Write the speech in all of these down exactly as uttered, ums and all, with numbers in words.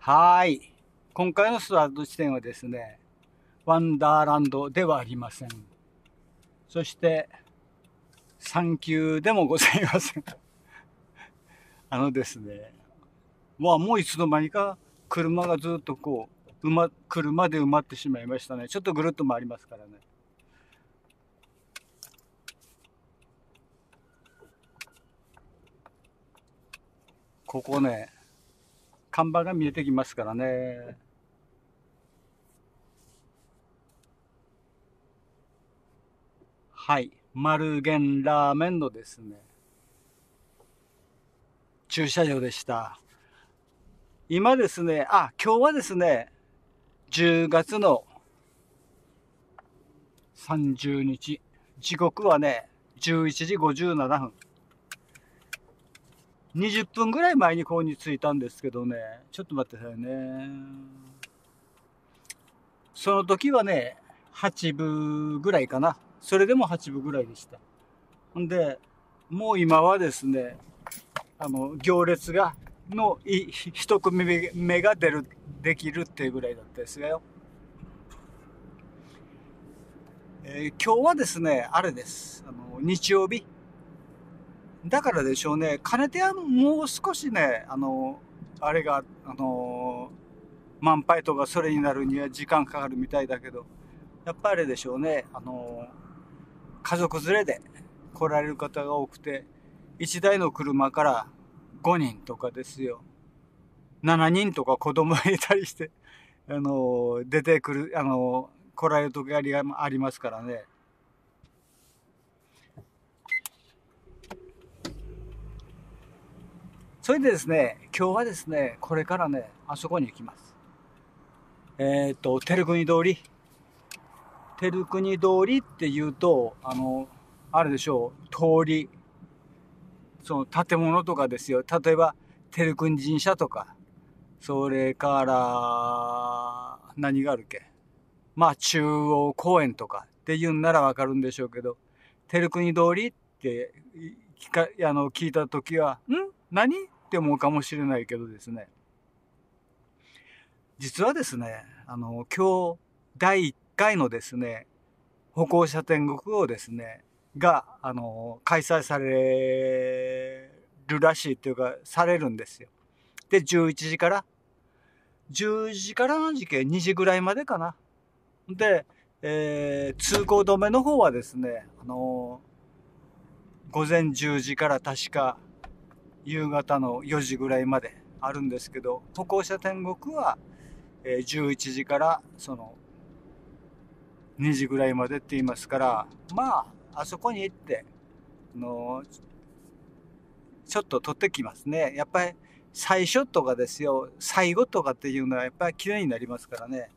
はーい。今回のスタート地点はですね、ワンダーランドではありません。そして、サンキューでもございません。あのですね、まあもういつの間にか車がずっとこう、埋ま、車で埋まってしまいましたね。ちょっとぐるっと回りますからね。ここね、看板が見えてきますからね。はい。丸源ラーメンのですね、駐車場でした。今ですね、あ、今日はですね、じゅうがつのさんじゅうにち、時刻はね、じゅういちじごじゅうななふん。にじゅっぷんぐらい前にここに着いたんですけどね、ちょっと待ってくださいね。その時はね、はちぶぐらいかな。それでもはちぶぐらいでした。んで、もう今はですね、あの、行列が、のい一組目が出る、できるっていうぐらいだったですよ。えー今日はですね、あれです。あの、日曜日。だからでしょうね。かねてはもう少しね、あの、あれが、あの、満杯とかそれになるには時間かかるみたいだけど、やっぱりあれでしょうね。あの、家族連れで来られる方が多くて、いちだいの車からごにんとかですよ。しちにんとか子供がいたりして、あの、出てくる、あの、来られる時がありますからね。それでですね、今日はですね、これからね、あそこに行きます。えっと、照国通り。照国通りって言うと、あの、あれでしょう、通り、その建物とかですよ。例えば、照国神社とか、それから、何があるっけ。まあ、中央公園とかって言うんならわかるんでしょうけど、照国通りって聞か、あの、聞いたときは、ん何って思うかもしれないけどですね。実はですね、あの、今日、だいいっかいのですね、歩行者天国をですね、が、あの、開催されるらしいっていうか、されるんですよ。で、じゅういちじから、じゅうじからの時期、にじぐらいまでかな。で、えー、通行止めの方はですね、あの、午前じゅうじから確か夕方のよじぐらいまであるんですけど、歩行者天国は、えー、じゅういちじからそのにじぐらいまでって言いますから、まあ、あそこに行って、あの、ちょっと撮ってきますね。やっぱり最初とかですよ、最後とかっていうのはやっぱり綺麗になりますからね。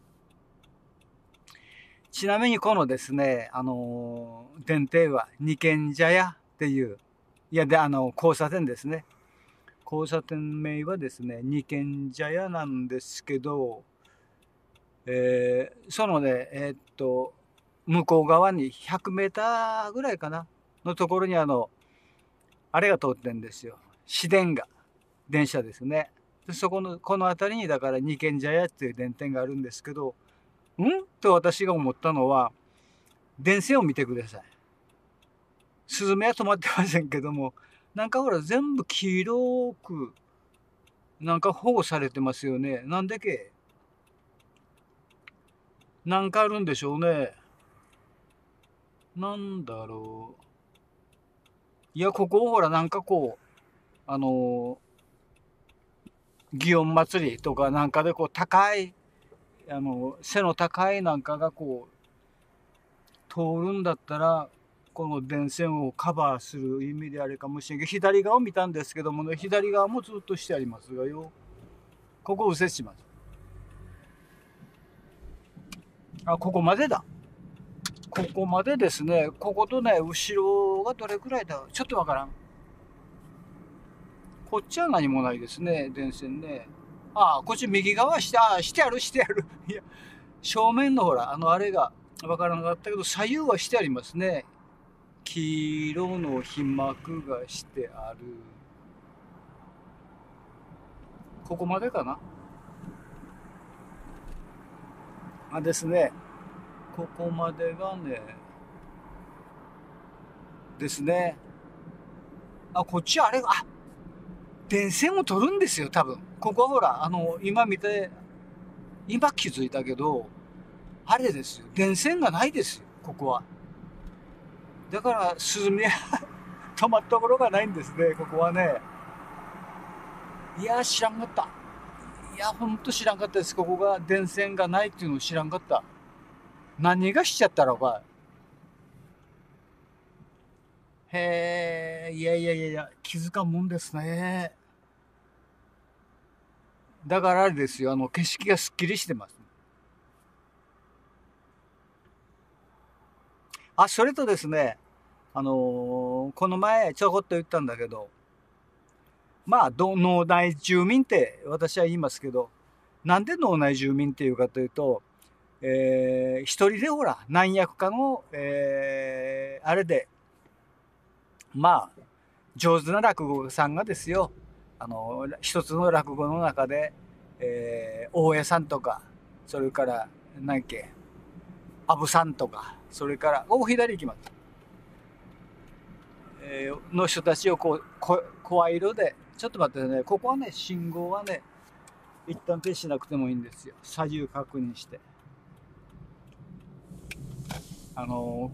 ちなみにこのですね、あの、電停は二軒茶屋っていう、いや、で、あの、交差点ですね。交差点名はですね、二軒茶屋なんですけど、えーそのね、えーっと、向こう側にひゃくメーターぐらいかなのところにあの、あれが通ってんですよ。市電が、電車ですね。でそこの、この辺りにだから二軒茶屋っていう電店があるんですけど、んと私が思ったのは、電線を見てください。スズメは止まってませんけども、なんかほら全部黄色く、なんか保護されてますよね。なんでけなんかあるんでしょうね。なんだろう。いや、ここほらなんかこう、あの祇園祭りとかなんかでこう高い、あの、背の高いなんかがこう、通るんだったら、この電線をカバーする意味であれかもしれんけど、左側を見たんですけどもね、左側もずっとしてありますがよ。ここ右折します。あ、ここまでだ。ここまでですね。こことね、後ろがどれくらいだちょっとわからん。こっちは何もないですね、電線ね。ああ、こっち右側して、ああ、してある、してある。いや、正面のほら、あの、あれがわからなかったけど、左右はしてありますね。黄色の被膜がしてある。ここまでかな。 あですね、ここまでがね、ですね。あ、こっちあれが、あ、電線を取るんですよ、多分。ここはほら、あの、今見て、今気づいたけど、あれですよ。電線がないですよ、ここは。だから、スズメは止まったところがないんですね、ここはね。いや、知らんかった。いや、ほんと知らんかったです。ここが電線がないっていうのを知らんかった。何がしちゃったのか。へえ、いやいやいやいや、気づかんもんですね。だからあれですよ、あの、景色がすっきりしてます。あ、それとですね、あのーこの前ちょこっと言ったんだけど、まあ、ど脳内住民って私は言いますけど、なんで脳内住民っていうかというと、えー一人でほら、何役かの、えーあれで、まあ、上手な落語家さんがですよ、あの、一つの落語の中で、えー大江さんとか、それから、何やっけ、阿部さんとか、それから、お、左行きます。えーの人たちをこう、こ声色で、ちょっと待ってね、ここはね、信号はね、一旦停止しなくてもいいんですよ。左右確認して。あの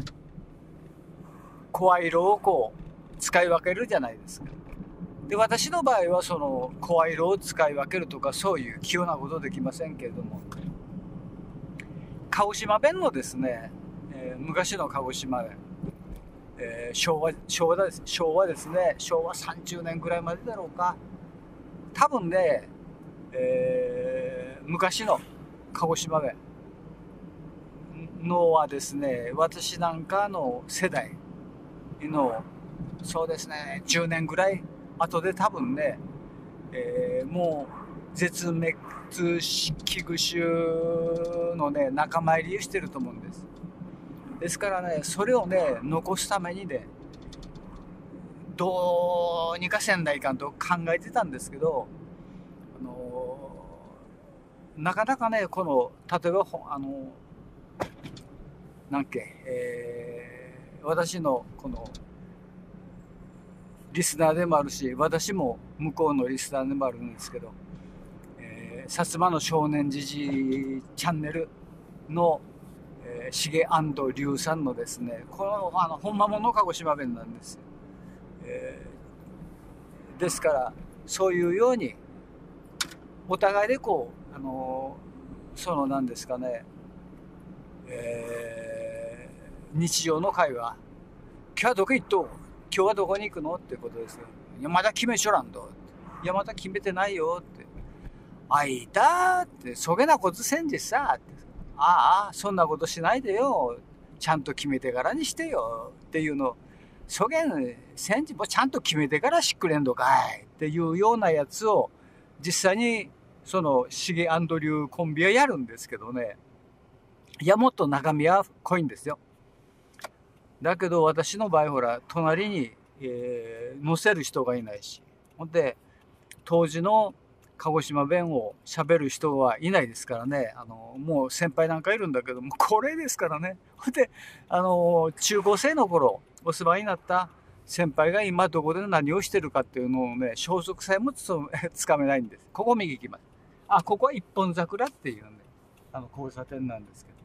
ー声色をこう、使い分けるじゃないですか。で、私の場合は、その、声色を使い分けるとか、そういう器用なことできませんけれども、鹿児島弁のですね、えー昔の鹿児島弁、えー昭和、昭和です、昭和ですね、昭和さんじゅうねんぐらいまでだろうか。多分ね、えー昔の鹿児島弁のはですね、私なんかの世代の、そうですね、じゅうねんぐらい後で多分ね、えーもう絶滅危惧種のね、仲間入りしてると思うんです。ですからね、それをね、残すためにね、どうにかせんないかんと考えてたんですけど、あのーなかなかね、この、例えば、あのなんけ、えー私のこのリスナーでもあるし、私も向こうのリスナーでもあるんですけど、えー、薩摩の少年時事チャンネルの、えー、しげ龍さんのですね、この、あの、ほんまもの鹿児島弁なんですよ。えーですから、そういうように、お互いでこう、あのーその何ですかね、えー日常の会話、今日はどこ行っとう、今日はどこに行くのっていうことですよ。いや、まだ決めちょらんと。いや、まだ決めてないよって。あいたって、そげなことせんじさって。ああ、そんなことしないでよ。ちゃんと決めてからにしてよ。っていうの。そげん、せんじもちゃんと決めてからしっくれんのかい。っていうようなやつを、実際に、その、シゲアンドリューコンビはやるんですけどね。いや、もっと中身は濃いんですよ。だけど私の場合ほら、隣に、えー乗せる人がいないし。ほんで、当時の鹿児島弁を喋る人はいないですからね。あの、もう先輩なんかいるんだけども、これですからね。ほんで、あの、中高生の頃、お住まいになった先輩が今どこで何をしてるかっていうのをね、消息さえもつつかめないんです。ここ右行きます。あ、ここは一本桜っていうね、あの、交差点なんですけど。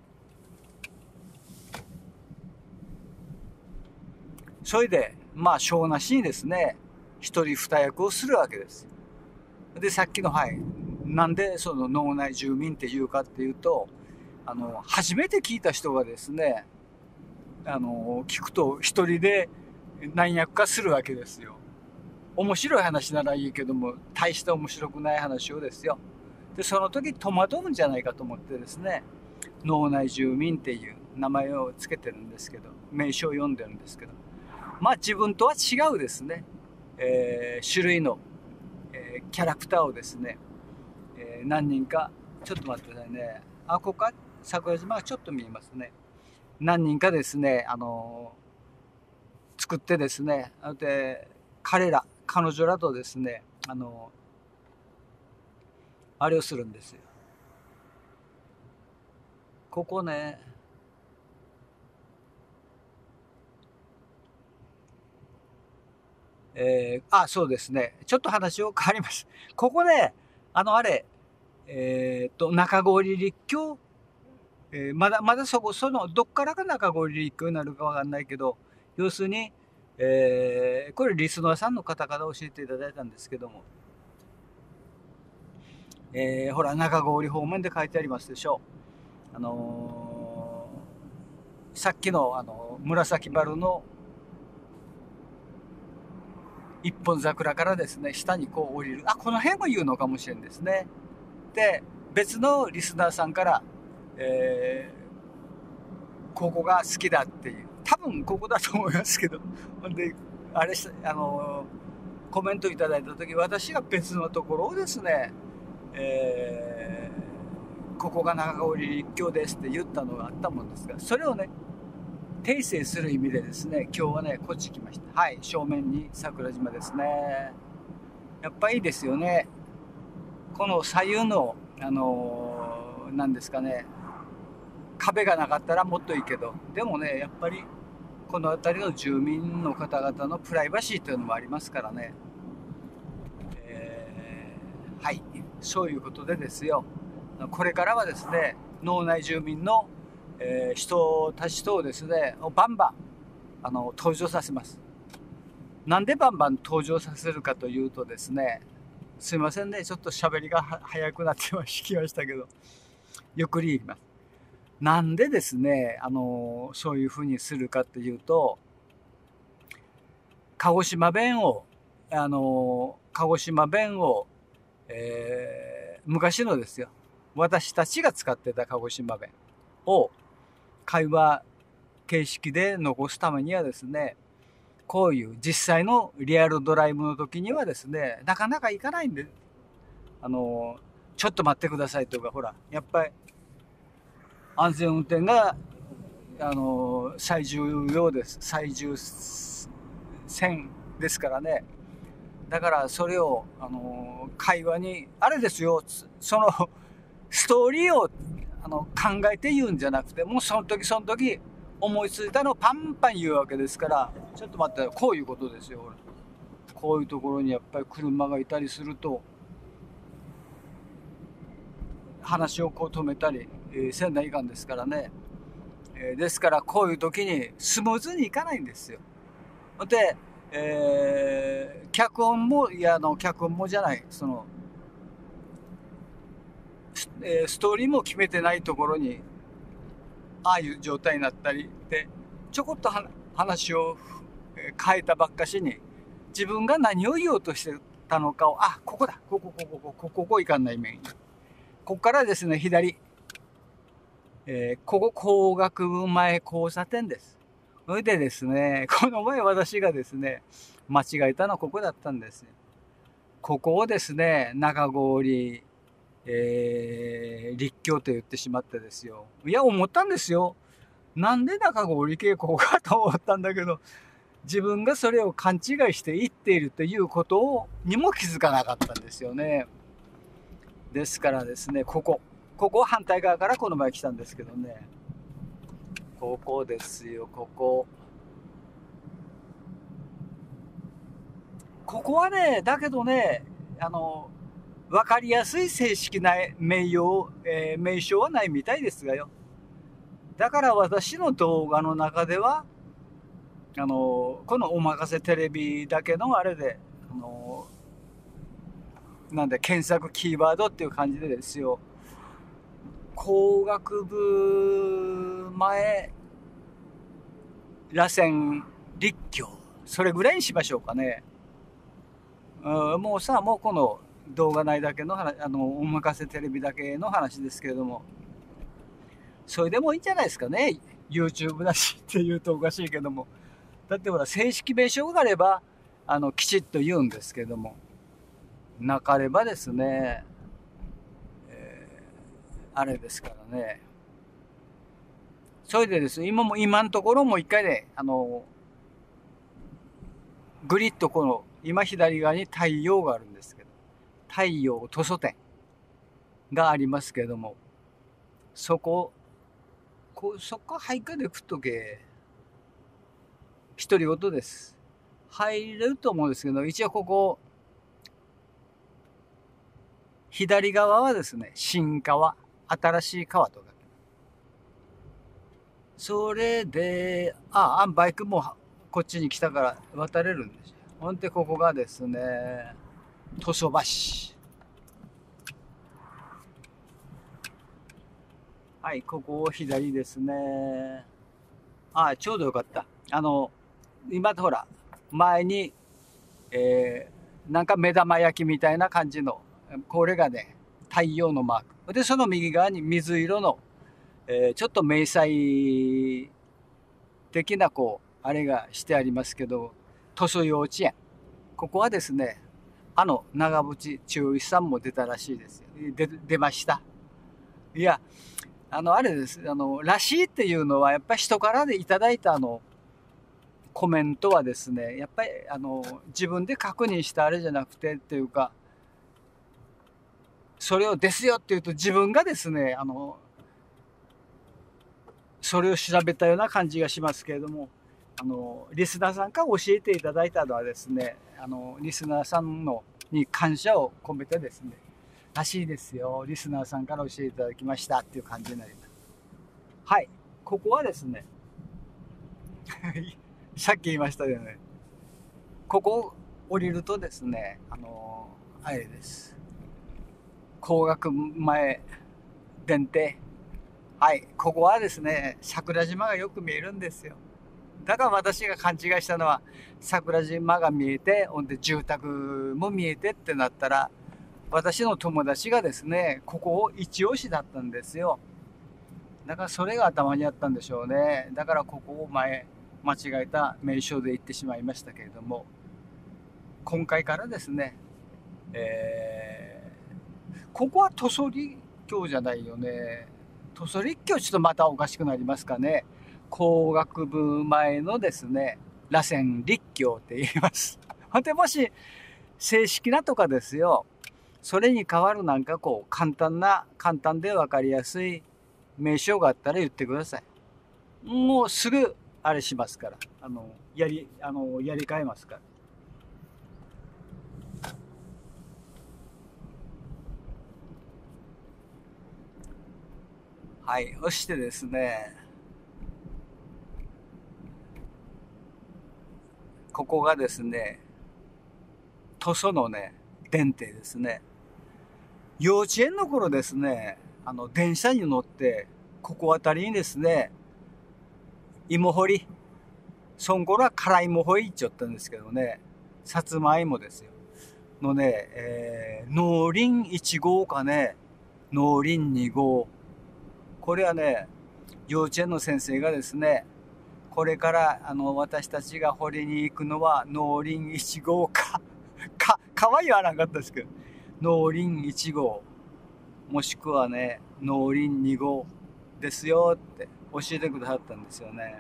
それで、まあ、小なしにですね、一人二役をするわけです。で、さっきの、はい、なんでその脳内住民っていうかっていうと、あの、初めて聞いた人がですね、あの、聞くと一人で何役かするわけですよ。面白い話ならいいけども、大して面白くない話をですよ。で、その時戸惑うんじゃないかと思ってですね、脳内住民っていう名前をつけてるんですけど、名称を読んでるんですけど、まあ自分とは違うですね、えー種類の、えーキャラクターをですね、えー何人か、ちょっと待ってくださいね。あ、ここか桜島がちょっと見えますね。何人かですね、あのー作ってですね、で、彼ら、彼女らとですね、あのーあれをするんですよ。 ここね、えー、あ、そうですね。ちょっと話を変わります。ここね、あの、あれ、えーっと、中郡立教、えーまだ、まだそこ、その、どっからが中郡立教になるかわかんないけど、要するに、えーこれリスナーさんの方から教えていただいたんですけども、えーほら、中郡方面で書いてありますでしょう。あのーさっきの、あの、紫丸の一本桜からですね、下にこう降りる。あ、この辺も言うのかもしれんですね。で、別のリスナーさんから、えーここが好きだっていう。多分ここだと思いますけど。ほんで、あれし、あのーコメントいただいたとき、私が別のところをですね、えーここが中郡立教ですって言ったのがあったもんですが、それをね、訂正する意味でですね、今日はね、こっち来ました。はい、正面に桜島ですね。やっぱいいですよね。この左右の、あのー、なんですかね、壁がなかったらもっといいけど、でもね、やっぱり、この辺りの住民の方々のプライバシーというのもありますからね。えーはい、そういうことでですよ。これからはですね、農内住民の、えー人たちとですね、バンバン、あの、登場させます。なんでバンバン登場させるかというとですね、すいませんね、ちょっと喋りが早くなってきましたけど、ゆっくり言います。なんでですね、あの、そういうふうにするかっていうと、鹿児島弁を、あの、鹿児島弁を、えー昔のですよ、私たちが使ってた鹿児島弁を会話形式で残すためにはですね、こういう実際のリアルドライブの時にはですね、なかなか行かないんで、あの、ちょっと待ってくださいとか、ほら、やっぱり安全運転が、あの、最重要です。最重先ですからね。だからそれを、あの、会話に、あれですよ、その、ストーリーをあの考えて言うんじゃなくて、もうその時その時思いついたのをパンパン言うわけですから、ちょっと待って、こういうことですよ。こういうところにやっぱり車がいたりすると、話をこう止めたり、えー、せんないかんですからね。えーですからこういう時にスムーズにいかないんですよ。で、えー脚本も、いや、あの、脚本もじゃない、その、スえーストーリーも決めてないところに、ああいう状態になったりで、ちょこっとは話をえー変えたばっかしに、自分が何を言おうとしてたのかを、あ、ここだ、ここ、ここ、ここ、ここ、ここ行かない面。ここからですね、左、えーここ工学部前交差点です。それでですね、この前私がですね、間違えたのはここだったんですよ。ここをですね、中郡、えー立教と言ってしまってですよ。いや、思ったんですよ。なんで中郡傾向かと思ったんだけど、自分がそれを勘違いして言っているということをにも気づかなかったんですよね。ですからですね、ここ。ここ反対側からこの前来たんですけどね。ここですよ、ここ。ここはね、だけどね、あの、わかりやすい正式な名誉、えー名称はないみたいですがよ。だから私の動画の中では、あの、このおまかせテレビだけのあれで、あの、なんで検索キーワードっていう感じでですよ。工学部前、螺旋立教。それぐらいにしましょうかね。うん、もうさ、もうこの動画内だけの話、あの、おまかせテレビだけの話ですけれども、それでもいいんじゃないですかね。YouTube だしって言うとおかしいけども。だってほら、正式名称があれば、あの、きちっと言うんですけども、なかればですね、えーあれですからね。それでですね、今も、今のところも一回ね、あの、グリッとこの、今左側に太陽があるんですけど、太陽塗装店がありますけれども、そここそこ入かで食っとけ。独り言です。入れると思うんですけど、一応ここ、左側はですね、新川、新しい川とか。それで、あ、あ、バイクもこっちに来たから渡れるんですよ。ほんで、ここがですね、塗装橋。はい、ここを左ですね。あ、ちょうどよかった。あの、今ほら、前に、えー、なんか目玉焼きみたいな感じの、これがね、太陽のマーク。で、その右側に水色の、えー、ちょっと迷彩的な、こう、あれがしてありますけど、塗装幼稚園。ここはですね、あの、長渕剛さんも出たらしいですよ。で、出ました。いや、あの、あれです。あの、らしいっていうのは、やっぱり人からでいただいたあの、コメントはですね、やっぱり、あの、自分で確認したあれじゃなくてっていうか、それをですよって言うと自分がですね、あの、それを調べたような感じがしますけれども、あの、リスナーさんから教えていただいたのはですね、あの、リスナーさんのに感謝を込めてですね、らしいですよ。リスナーさんから教えていただきましたっていう感じになります。はい。ここはですね、さっき言いましたよね。ここを降りるとですね、あの、あれです。工学前電停。はい。ここはですね、桜島がよく見えるんですよ。だから私が勘違いしたのは、桜島が見えて、ほんで住宅も見えてってなったら、私の友達がですね、ここを一押しだったんですよ。だからそれが頭にあったんでしょうね。だからここを前、間違えた名称で言ってしまいましたけれども、今回からですね、えー、ここは塗装立教じゃないよね。塗装立教ちょっとまたおかしくなりますかね。工学部前のですね、螺旋立教って言います。ほんでもし正式なとかですよ、それに代わるなんかこう簡単な、簡単でわかりやすい名称があったら言ってください。もうすぐあれしますから、あの、やり、あの、やり替えますから。はい、そしてですね、ここがですね、塗装のね、電停ですね。幼稚園の頃ですね、あの、電車に乗って、ここあたりにですね、芋掘り、そん頃は辛い芋掘りっちゃったんですけどね、さつまいもですよ。のね、えー、農林いち号かね、農林に号。これはね、幼稚園の先生がですね、これからあの私たちが掘りに行くのは農林いち号か、か、かわいいはなかったですけど、農林いち号、もしくはね、農林に号ですよって教えてくださったんですよね。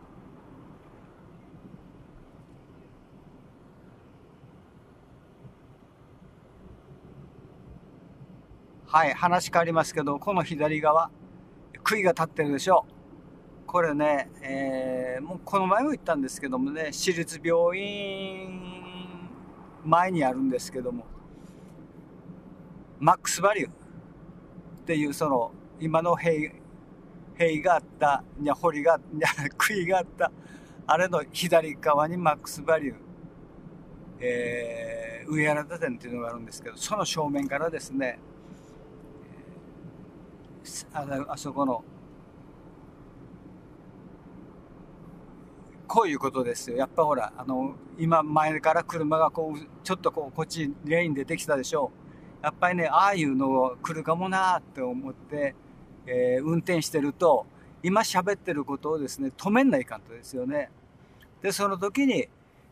はい、話変わりますけど、この左側、杭が立ってるでしょ。これね、えー、もうこの前も言ったんですけどもね、私立病院前にあるんですけども、マックスバリューっていうその、今の塀、塀があった、いや、堀が、いや、杭があった、あれの左側にマックスバリュー、えー、上原田店っていうのがあるんですけど、その正面からですね、あ, あそこの、こういうことですよ。やっぱほら、あの、今前から車がこう、ちょっとこう、こっちレーンでできたでしょう。やっぱりね、ああいうの来るかもなって思って、えー、運転してると、今喋ってることをですね、止めないかんとですよね。で、その時に、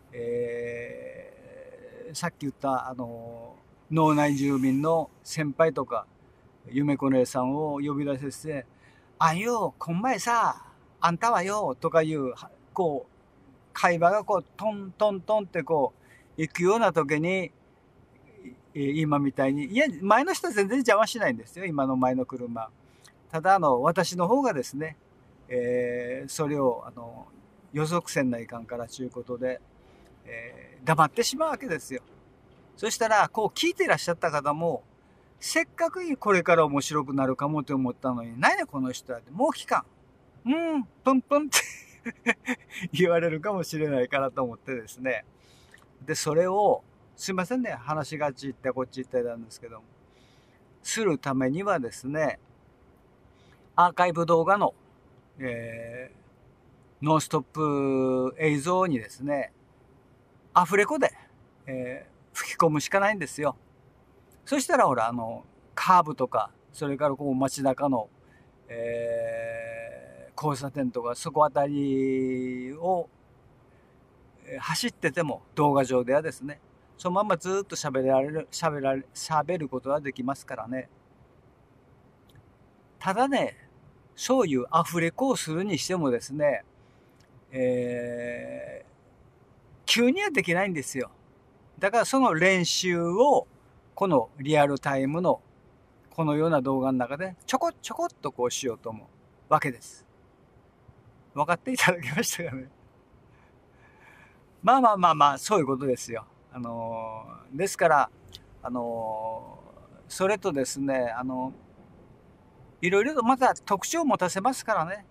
えー、さっき言った、あの、脳内住民の先輩とか、夢子姉さんを呼び出して、あんよ、こんまえさ、あんたはよ、とかいう、こう、会話がこう、トントントンってこう、行くような時に、今みたいに、いや、前の人は全然邪魔しないんですよ、今の前の車。ただ、あの、私の方がですね、 えー、それをあの予測せんないかんからということで、えー、黙ってしまうわけですよ。そしたらこう聞いてらっしゃった方も、せっかくこれから面白くなるかもと思ったのに、何やこの人はって、もう聞かん。うん、プンプンって言われるかもしれないかなと思ってですね。で、それを、すいませんね、話がち行ってこっち行ってなんですけども、するためにはですね、アーカイブ動画の、えー、ノンストップ映像にですね、アフレコで、えー、吹き込むしかないんですよ。そしたらほら、あの、カーブとか、それからこう街中の、えー、交差点とか、そこあたりを走ってても動画上ではですね、そのままずっと喋られる、喋られ、喋ることができますからね。ただね、そういうアフレコをするにしてもですね、えー、急にはできないんですよ。だからその練習を、このリアルタイムのこのような動画の中でちょこちょこっとこうしようと思うわけです。分かっていただけましたかね。まあまあまあまあ、そういうことですよ。あのー、ですから、あのー、それとですね、あのー、いろいろとまた特徴を持たせますからね。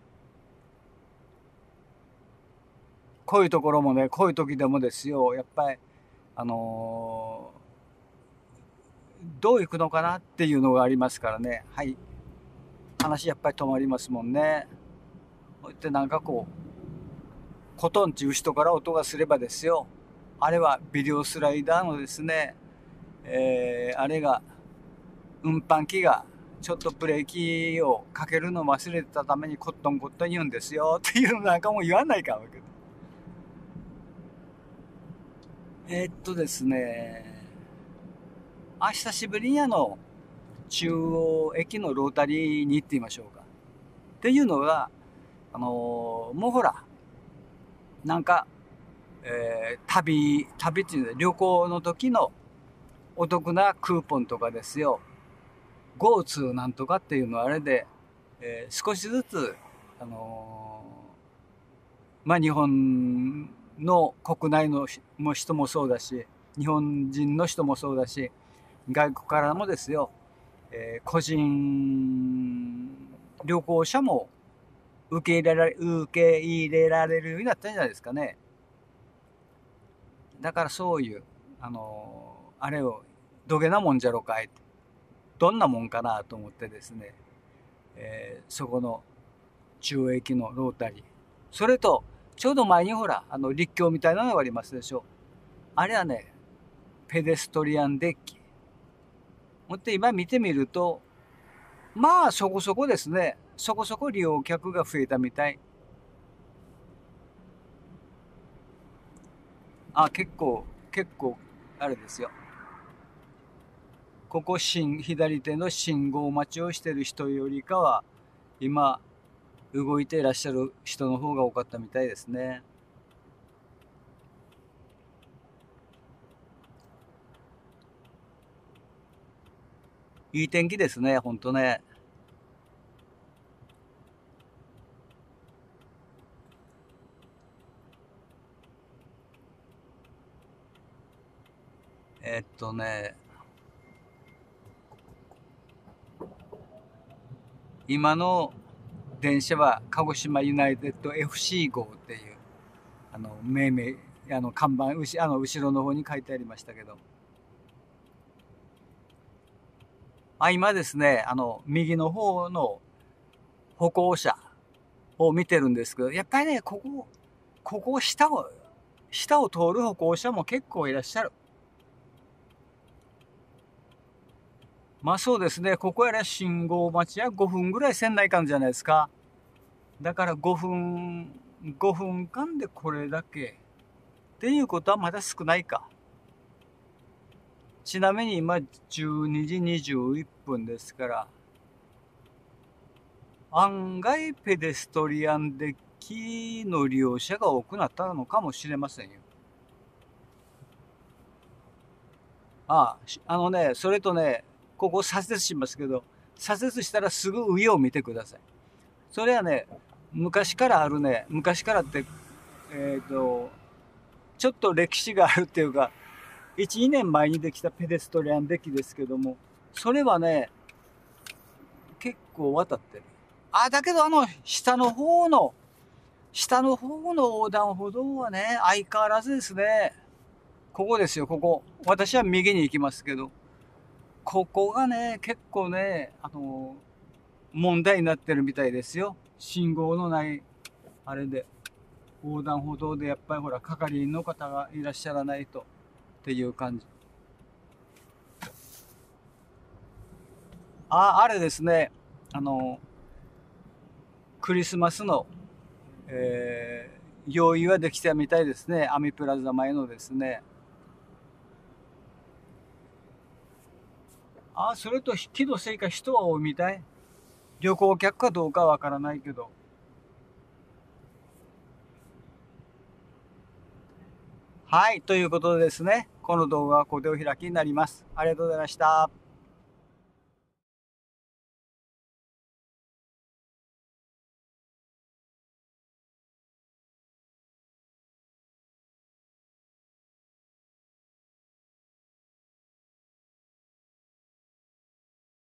こういうところもね、こういう時でもですよ、やっぱり、あのー、どういくのかなっていうのがありますからね。はい。話やっぱり止まりますもんね。こうやってなんかこう、コトンっていう人から音がすればですよ。あれはビデオスライダーのですね、えー、あれが、運搬機がちょっとブレーキをかけるのを忘れてたためにコットンコットン言うんですよっていうのなんかも言わないかわけで。えー、っとですね、あ、久しぶりにあの、中央駅のロータリーに行ってみましょうか。っていうのが、あのー、もうほら、なんか、えー、旅、旅っていうのは旅行の時のお得なクーポンとかですよ。GoTo なんとかっていうのはあれで、えー、少しずつ、あのー、まあ、日本の国内の人もそうだし、日本人の人もそうだし、外国からもですよ、えー、個人旅行者も受け入れられ、受け入れられるようになったんじゃないですかね。だからそういう、あのー、あれを、どげなもんじゃろかい。どんなもんかなと思ってですね、えー、そこの中央駅のロータリー。それと、ちょうど前にほら、あの、立教みたいなのがありますでしょ。あれはね、ペデストリアンデッキ。ほんで今見てみると、まあそこそこですね。そこそこ利用客が増えたみたい。あ、結構、結構、あれですよ。ここ新、左手の信号待ちをしてる人よりかは、今、動いていらっしゃる人の方が多かったみたいですね。いい天気ですね、ほんとね。えっとね、今の電車は鹿児島ユナイテッド エフシー 号っていう、あの、命名、あの、看板、うしあの、後ろの方に書いてありましたけど。あ、今ですね、あの、右の方の歩行者を見てるんですけど、やっぱりね、ここ、ここ下を、下を通る歩行者も結構いらっしゃる。まあそうですね、ここやら信号待ちはごふんぐらいせんないかんじゃないですか。だからごふん、ごふんかんでこれだけ。っていうことはまだ少ないか。ちなみに今じゅうにじにじゅういっぷんですから、案外ペデストリアンデッキの利用者が多くなったのかもしれませんよ。ああ、あのね、それとね、ここ左折しますけど、左折したらすぐ上を見てください。それはね、 昔からあるね、昔からって、えっと、ちょっと歴史があるっていうか、いち、にねんまえにできたペデストリアンデッキですけども、それはね、結構渡ってる。あ、だけどあの、下の方の、下の方の横断歩道はね、相変わらずですね。ここですよ、ここ。私は右に行きますけど、ここがね、結構ね、あの、問題になってるみたいですよ。信号のない、あれで、横断歩道でやっぱりほら、係員の方がいらっしゃらないとっていう感じ。あ、あれですね、あの、クリスマスの、えー、用意はできたみたいですね。アミプラザ前のですね。あ、それと気のせいか人は多いみたい。旅行客かどうかわからないけど。はい、ということでですね、この動画はここでお開きになります。ありがとうございました。